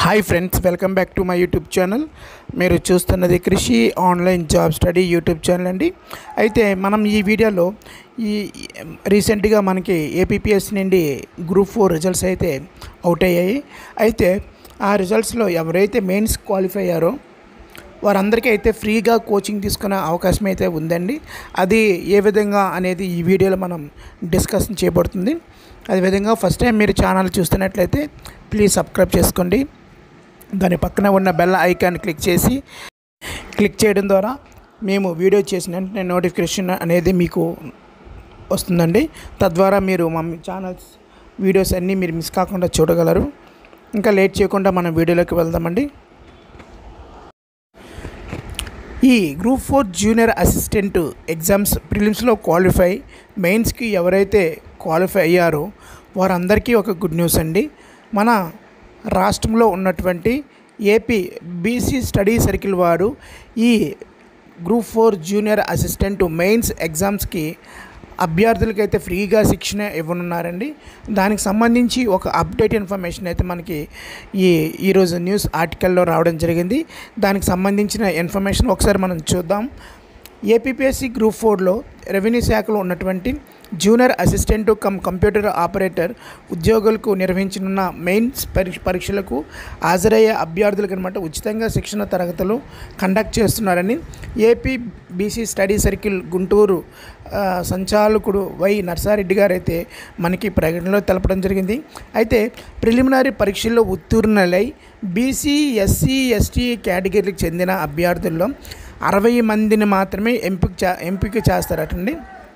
Hi friends, welcome back to my YouTube channel. మీరు చూస్తున్నది Krishi online job study YouTube channel అండి. అయితే మనం ఈ వీడియోలో రీసెంట్గా మనకి ఏపీఎస్సీ నుండి గ్రూప్ 4 రిజల్ట్స్ అయితే అవుట్ అయ్యాయి. అయితే ఆ రిజల్ట్స్లో ఎవరైతే మెయిన్స్ క్వాలిఫై అయ్యారో వారందరికీ అయితే ఫ్రీగా కోచింగ్ తీసుకునే అవకాశం అయితే ఉందండి. అది ఏ విధంగా అనేది ఈ వీడియోలో మనం డిస్కషన్ చేయబడుతుంది. అదేవిధంగా ఫస్ట్ టైం మీరు ఛానల్ చూస్తున్నట్లయితే ప్లీజ్ సబ్స్క్రైబ్ చేసుకోండి. దాని పక్కన ఉన్న బెల్ ఐకాన్ క్లిక్ చేయడం ద్వారా మేము వీడియో చేసిన వెంటనే నోటిఫికేషన్ అనేది మీకు వస్తుందండి. తద్వారా మీరు మా ఛానల్స్ వీడియోస్ అన్నీ మీరు మిస్ కాకుండా చూడగలరు. ఇంకా లేట్ చేయకుండా మనం వీడియోలోకి వెళ్దామండి. ఈ గ్రూప్ 4 జూనియర్ అసిస్టెంట్ ఎగ్జామ్స్ ప్రిలిమ్స్లో క్వాలిఫై, మెయిన్స్కి ఎవరైతే క్వాలిఫై అయ్యారో వారందరికీ ఒక గుడ్ న్యూస్ అండి. మన రాష్ట్రంలో ఉన్నటువంటి ఏపీ బీసీ స్టడీ సర్కిల్ వారు ఈ గ్రూప్ 4 జూనియర్ అసిస్టెంట్ మెయిన్స్ ఎగ్జామ్స్కి అభ్యర్థులకైతే ఫ్రీగా శిక్షణ ఇవ్వనున్నారండి. దానికి సంబంధించి ఒక అప్డేట్ ఇన్ఫర్మేషన్ అయితే మనకి ఈరోజు న్యూస్ ఆర్టికల్లో రావడం జరిగింది. దానికి సంబంధించిన ఇన్ఫర్మేషన్ ఒకసారి మనం చూద్దాం. ఏపీఎస్సీ గ్రూప్ 4లో రెవెన్యూ శాఖలో ఉన్నటువంటి జూనియర్ అసిస్టెంట్ కంప్యూటర్ ఆపరేటర్ ఉద్యోగులకు నిర్వహించనున్న మెయిన్స్ పరీక్షలకు హాజరయ్యే అభ్యర్థులకు అనమాట ఉచితంగా శిక్షణ తరగతులు కండక్ట్ చేస్తున్నారని AP BC study circle Guntur సంచాలకుడు వై నర్సారెడ్డి గారు అయితే మనకి ప్రకటనలో తెలపడం జరిగింది. అయితే ప్రిలిమినరీ పరీక్షల్లో ఉత్తీర్ణులై బీసీ, ఎస్సీ, ఎస్టీ కేటగిరీకి చెందిన అభ్యర్థుల్లో 60 మందిని మాత్రమే ఎంపిక చేస్తారటండి.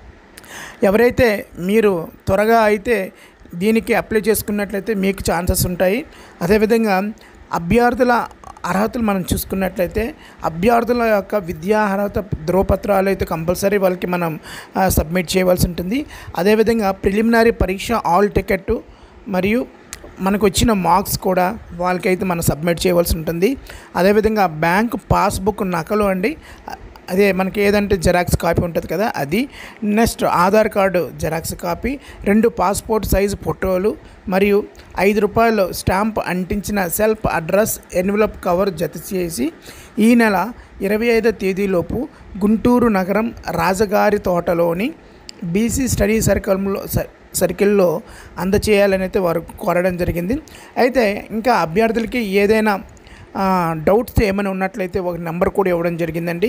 ఎవరైతే మీరు త్వరగా అయితే దీనికి అప్లై చేసుకున్నట్లయితే మీకు ఛాన్సెస్ ఉంటాయి. అదేవిధంగా అభ్యర్థుల అర్హతలు మనం చూసుకున్నట్లయితే అభ్యర్థుల యొక్క విద్యా అర్హత ధ్రువపత్రాలు అయితే కంపల్సరీ వాళ్ళకి మనం సబ్మిట్ చేయవలసి ఉంటుంది. అదేవిధంగా ప్రిలిమినరీ పరీక్ష ఆల్ టికెట్ మరియు మనకు వచ్చిన మార్క్స్ కూడా వాళ్ళకైతే మనం సబ్మిట్ చేయవలసి ఉంటుంది. అదేవిధంగా బ్యాంక్ పాస్బుక్ నకలు అండి, అదే మనకి ఏదంటే జెరాక్స్ కాపీ ఉంటుంది కదా అది, next Aadhaar card xerox copy, 2 passport size ఫోటోలు మరియు ₹5 స్టాంప్ అంటించిన సెల్ఫ్ అడ్రస్ ఎన్వలప్ కవర్ జత చేసి ఈ నెల 25వ తేదీలోపు గుంటూరు నగరం రాజగారి తోటలోని బీసీ స్టడీ సర్కిల్లో అందచేయాలని అయితే వారు కోరడం జరిగింది. అయితే ఇంకా అభ్యర్థులకి ఏదైనా డౌట్స్ ఏమైనా ఉన్నట్లయితే ఒక నెంబర్ కూడా ఇవ్వడం జరిగిందండి.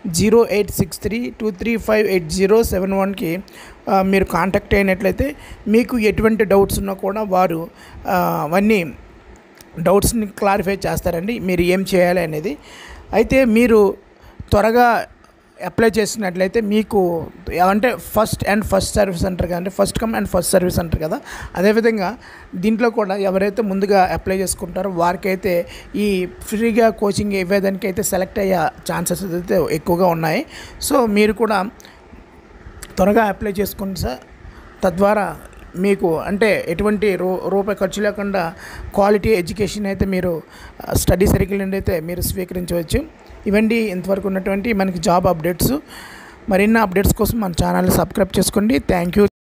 0863235807 మీరు కాంటాక్ట్ అయినట్లయితే మీకు ఎటువంటి డౌట్స్ ఉన్నా కూడా వారు అవన్నీ డౌట్స్ని క్లారిఫై చేస్తారండి, మీరు ఏం చేయాలి అనేది. అయితే మీరు త్వరగా అప్లై చేసినట్లయితే మీకు అంటే ఫస్ట్ సర్వీస్ అంటారు కదండి, first come and first service అంటారు కదా, అదేవిధంగా దీంట్లో కూడా ఎవరైతే ముందుగా అప్లై చేసుకుంటారో వారికైతే ఈ ఫ్రీగా కోచింగ్ ఇవ్వేదానికైతే సెలెక్ట్ అయ్యే ఛాన్సెస్ అయితే ఎక్కువగా ఉన్నాయి. సో మీరు కూడా త్వరగా అప్లై చేసుకోండి సార్. తద్వారా మీకు అంటే ఎటువంటి రూపాయి ఖర్చు లేకుండా క్వాలిటీ ఎడ్యుకేషన్ అయితే మీరు స్టడీ సర్కిల్ నుండి అయితే మీరు స్వీకరించవచ్చు. ఇవండి ఇంతవరకు ఉన్నటువంటి మనకి జాబ్ అప్డేట్స్. మరిన్ని అప్డేట్స్ కోసం మన ఛానల్ని సబ్స్క్రైబ్ చేసుకోండి. Thank you.